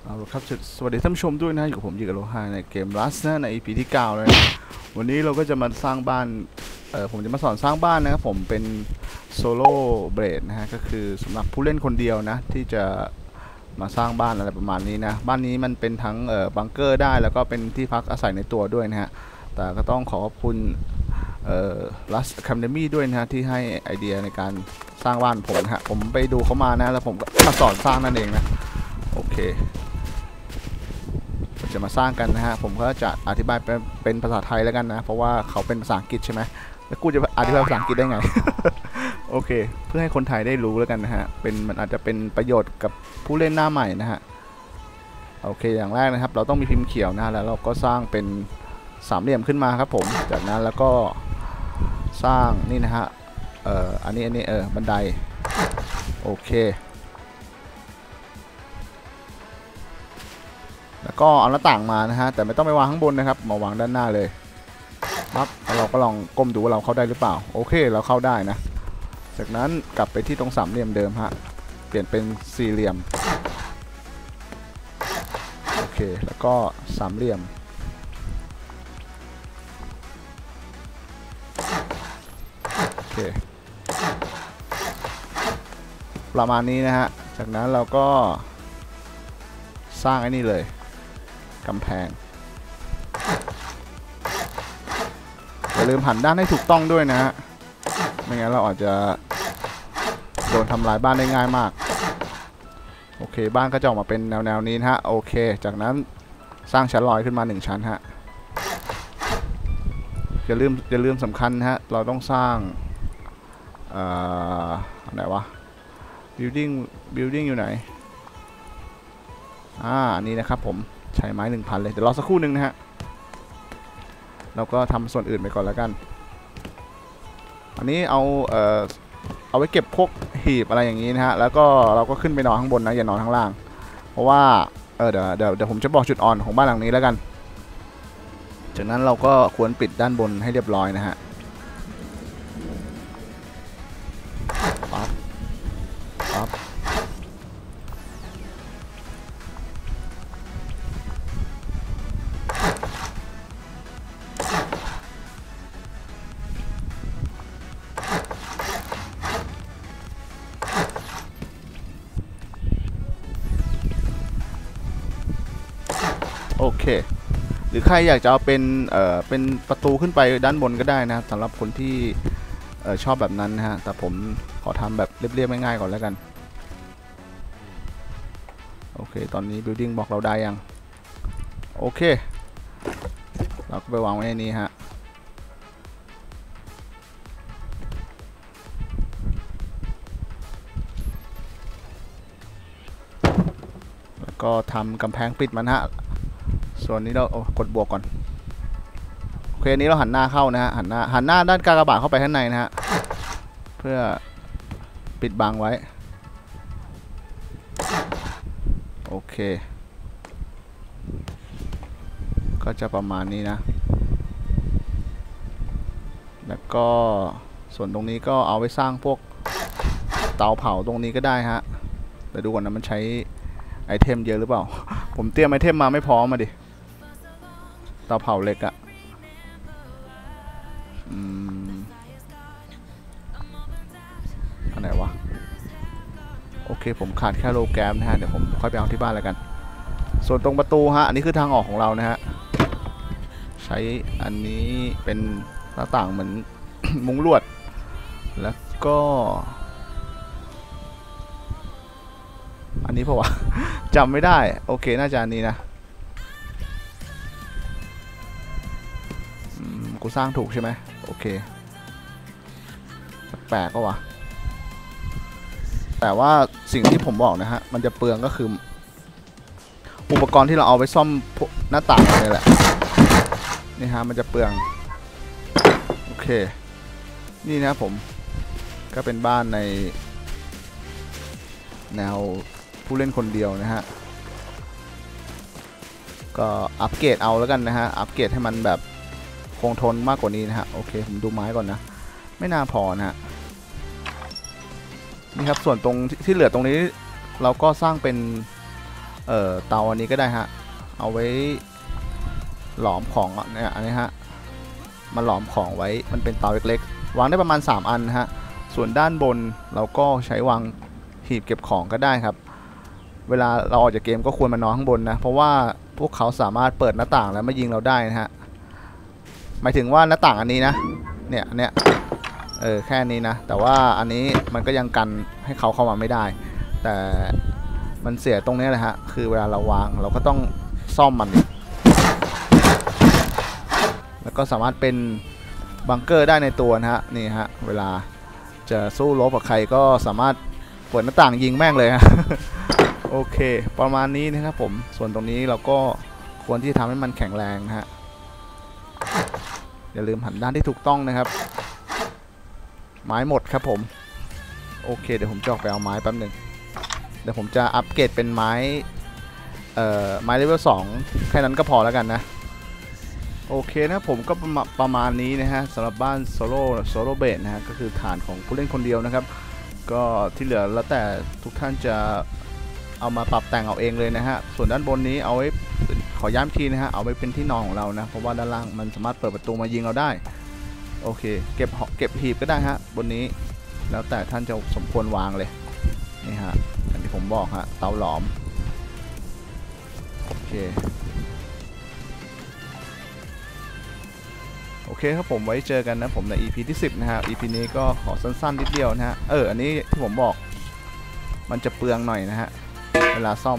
เอาละครับสวัสดีท่านผู้ชมด้วยนะอยู่กับผมยิกโลฮาในเกม Rust นะใน EP ที่9เลยนะวันนี้เราก็จะมาสร้างบ้านผมจะมาสอนสร้างบ้านนะครับผมเป็นโซโล่เบรดนะฮะก็คือสำหรับผู้เล่นคนเดียวนะที่จะมาสร้างบ้านอะไรประมาณนี้นะบ้านนี้มันเป็นทั้งบังเกอร์ได้แล้วก็เป็นที่พักอาศัยในตัวด้วยนะฮะแต่ก็ต้องขอบคุณRust Academy ด้วยนะฮะที่ให้ไอเดียในการสร้างบ้านผมนะฮะผมไปดูเขามานะแล้วผมก็มาสอนสร้างนั่นเองนะโอเคจะมาสร้างกันนะฮะผมก็จะอธิบายเป็นภาษาไทยแล้วกันนะเพราะว่าเขาเป็นภาษาอังกฤษใช่ไหมแล้วกูจะอธิบายภาษาอังกฤษได้ไง โอเคเพื่อให้คนไทยได้รู้แล้วกันนะฮะมันอาจจะเป็นประโยชน์กับผู้เล่นหน้าใหม่นะฮะโอเคอย่างแรกนะครับเราต้องมีพิมพ์เขียวนะแล้วเราก็สร้างเป็นสามเหลี่ยมขึ้นมาครับผมจากนั้นแล้วก็สร้างนี่นะฮะอันนี้บันไดโอเคแล้วก็เอาหน้าต่างมานะฮะแต่ไม่ต้องไปวางข้างบนนะครับมาวางด้านหน้าเลยปั๊บเราก็ลองก้มดูว่าเราเข้าได้หรือเปล่าโอเคเราเข้าได้นะจากนั้นกลับไปที่ตรงสามเหลี่ยมเดิมฮะเปลี่ยนเป็นสี่เหลี่ยมโอเคแล้วก็สามเหลี่ยมโอเคประมาณนี้นะฮะจากนั้นเราก็สร้างไอ้นี่เลยกำแพงอย่าลืมหันด้านให้ถูกต้องด้วยนะฮะไม่งั้นเราอาจจะโดนทำลายบ้านได้ง่ายมากโอเคบ้านก็จะออกมาเป็นแนวนี้นะฮะโอเคจากนั้นสร้างชั้นลอยขึ้นมา1ชั้นฮะอย่าลืมสำคัญนะฮะเราต้องสร้างไหนวะ building อยู่ไหนอันนี้นะครับผมใช้ไม้ 1,000 เลยเดี๋ยวรอสักครู่หนึ่งนะฮะเราก็ทำส่วนอื่นไปก่อนแล้วกันอันนี้เอาไว้เก็บพวกหีบอะไรอย่างนี้นะฮะแล้วก็เราก็ขึ้นไปนอนข้างบนนะอย่านอนข้างล่างเพราะว่าเดี๋ยวผมจะบอกจุดอ่อนของบ้านหลังนี้แล้วกันจากนั้นเราก็ควรปิดด้านบนให้เรียบร้อยนะฮะปั๊บโอเคหรือใครอยากจะเอาเป็นประตูขึ้นไปด้านบนก็ได้นะสำหรับคนที่ชอบแบบนั้นนะฮะแต่ผมขอทำแบบเรียบๆง่ายๆก่อนแล้วกันโอเคตอนนี้ building บอกเราได้ยังโอเคเราก็ไปวางไว้ในนี้ฮะแล้วก็ทำกำแพงปิดมันฮะส่วนนี้เรากดบวกก่อนโอเคนี้เราหันหน้าเข้านะฮะหันหน้าด้านกากบาทเข้าไปข้างในนะฮะเพื่อปิดบังไว้โอเคก็จะประมาณนี้นะแล้วก็ส่วนตรงนี้ก็เอาไว้สร้างพวกเตาเผาตรงนี้ก็ได้ฮะแต่ดูก่อนนะมันใช้ไอเทมเยอะหรือเปล่าผมเตรียมไอเทมมาไม่พร้อมมาดิเตาเผาเหล็กอะอันไหนวะโอเคผมขาดแค่โลแกรมนะฮะเดี๋ยวผมค่อยไปเอาที่บ้านแล้วกันส่วนตรงประตูฮะอันนี้คือทางออกของเรานะฮะใช้อันนี้เป็นหน้าต่างเหมือน มุ้งลวดแล้วก็อันนี้เพราะว่า จำไม่ได้โอเคน่าจะอันนี้นะกูสร้างถูกใช่ไหมโอเคแปลกก็วะแต่ว่าสิ่งที่ผมบอกนะฮะมันจะเปลืองก็คืออุปกรณ์ที่เราเอาไปซ่อมหน้าต่างนี่แหละนี่ฮะมันจะเปลืองโอเคนี่นะผมก็เป็นบ้านในแนวผู้เล่นคนเดียวนะฮะก็อัปเกรดเอาแล้วกันนะฮะอัปเกรดให้มันแบบคงทนมากกว่านี้นะฮะโอเคผมดูไม้ก่อนนะไม่น่าพอนะฮะนี่ครับส่วนตรงที่เหลือตรงนี้เราก็สร้างเป็นเตาอันนี้ก็ได้ฮะเอาไว้หลอมของเนี่ยอันนี้ฮะมาหลอมของไว้มันเป็นเตาเล็กๆวางได้ประมาณ3อันฮะส่วนด้านบนเราก็ใช้วางหีบเก็บของก็ได้ครับเวลาเราออกจากเกมก็ควรมานอนข้างบนนะเพราะว่าพวกเขาสามารถเปิดหน้าต่างแล้วมายิงเราได้นะฮะหมายถึงว่าหน้าต่างอันนี้นะเนี่ยแค่นี้นะแต่ว่าอันนี้มันก็ยังกันให้เขาเข้ามาไม่ได้แต่มันเสียตรงนี้แหละฮะคือเวลาเราวางเราก็ต้องซ่อมมันแล้วก็สามารถเป็นบังเกอร์ได้ในตัวนะฮะนี่ฮะเวลาจะสู้รบกับใครก็สามารถเปิดหน้าต่างยิงแม่งเลยฮะ โอเคประมาณนี้นะครับผมส่วนตรงนี้เราก็ควรที่จะทำให้มันแข็งแรงนะฮะอย่าลืมหันด้านที่ถูกต้องนะครับไม้หมดครับผมโอเคเดี๋ยวผมจะออกไปเอาไม้แป๊บหนึ่งเดี๋ยวผมจะอัปเกรดเป็นไม้ไม้เลเวล2แค่นั้นก็พอแล้วกันนะโอเคนะผมก็ประมาณนี้นะฮะสำหรับบ้านโซโล่เบสนะฮะก็คือฐานของผู้เล่นคนเดียวนะครับก็ที่เหลือแล้วแต่ทุกท่านจะเอามาปรับแต่งเอาเองเลยนะฮะส่วนด้านบนนี้เอาไว้ขอย้ำทีนะฮะเอาไว้เป็นที่นอนของเรานะเพราะว่าด้านล่างมันสามารถเปิดประตูมายิงเราได้โอเคเก็บหีบก็ได้ฮะบนนี้แล้วแต่ท่านจะสมควรวางเลยนี่ฮะอย่างที่ผมบอกฮะเตาหลอมโอเคครับผมไว้เจอกันนะผมใน EP ที่10นะฮะ EP นี้ก็ขอสั้นๆนิดเดียวนะฮะอันนี้ที่ผมบอกมันจะเปลืองหน่อยนะฮะเวลาซ่อม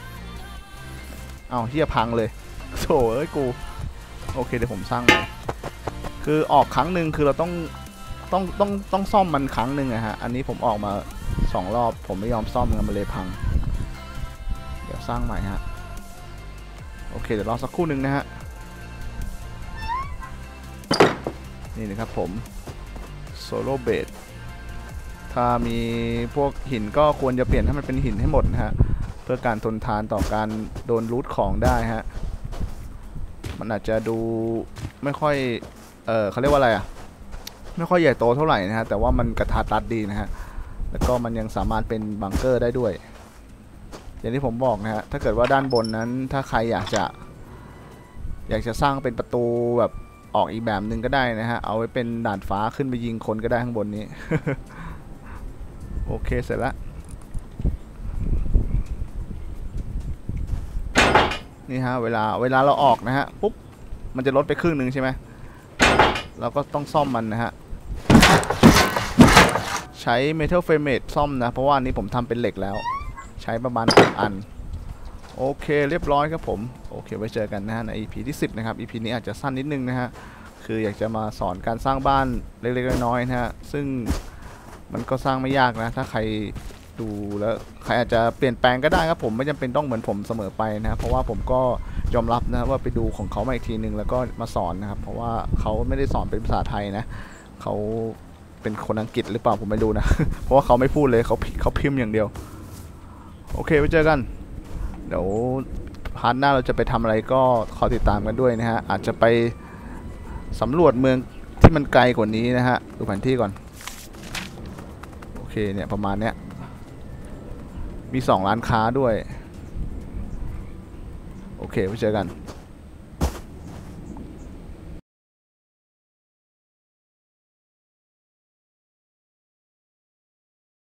เฮียพังเลยโถ่เอ้ยกูโอเคเดี๋ยวผมสร้างใหม่คือออกครั้งหนึ่งคือเราต้องซ่อมมันครั้งหนึ่งอะฮะอันนี้ผมออกมา2 รอบผมไม่ยอมซ่อมมันเลยพังเดี๋ยวสร้างใหม่ฮะโอเคเดี๋ยวรอสักครู่หนึ่งนะฮะนี่นะครับผมโซโล่เบสถ้ามีพวกหินก็ควรจะเปลี่ยนให้มันเป็นหินให้หมดนะฮะเพื่อการทนทานต่อการโดนรูทของได้ฮะมันอาจจะดูไม่ค่อยเขาเรียกว่าอะไรไม่ค่อยใหญ่โตเท่าไหร่นะฮะแต่ว่ามันกระทัดรัดดีนะฮะแล้วก็มันยังสามารถเป็นบังเกอร์ได้ด้วยอย่างที่ผมบอกนะฮะถ้าเกิดว่าด้านบนนั้นถ้าใครอยากจะสร้างเป็นประตูแบบออกอีกแบบหนึ่งก็ได้นะฮะเอาไว้เป็นด่านฟ้าขึ้นไปยิงคนก็ได้ข้างบนนี้ โอเคเสร็จแล้วนี่ฮะเวลาเราออกนะฮะปุ๊บมันจะลดไปครึ่งหนึ่งใช่ไหมเราก็ต้องซ่อมมันนะฮะใช้ Metal Frame ซ่อมนะเพราะว่านี้ผมทำเป็นเหล็กแล้วใช้ประมาณ6 อันโอเคเรียบร้อยครับผมโอเคไว้เจอกันนะฮะใน EP ที่10นะครับ EP นี้อาจจะสั้นนิดนึงนะฮะคืออยากจะมาสอนการสร้างบ้านเล็กๆน้อยๆนะฮะซึ่งมันก็สร้างไม่ยากนะถ้าใครดูแล้วใครอาจจะเปลี่ยนแปลงก็ได้ครับผมไม่จำเป็นต้องเหมือนผมเสมอไปนะเพราะว่าผมก็ยอมรับนะว่าไปดูของเขามาอีกทีนึงแล้วก็มาสอนนะครับเพราะว่าเขาไม่ได้สอนเป็นภาษาไทยนะเขาเป็นคนอังกฤษหรือเปล่าผมไม่รู้นะ เพราะว่าเขาไม่พูดเลยเขาพิมพ์อย่างเดียวโอเคไว้เจอกันเดี๋ยวพาร์ทหน้าเราจะไปทำอะไรก็ขอติดตามกันด้วยนะฮะอาจจะไปสำรวจเมืองที่มันไกลกว่านี้นะฮะดูแผนที่ก่อนโอเคเนี่ยประมาณเนี้ยมี2 ร้านค้าด้วยโอเคไว้เจอกัน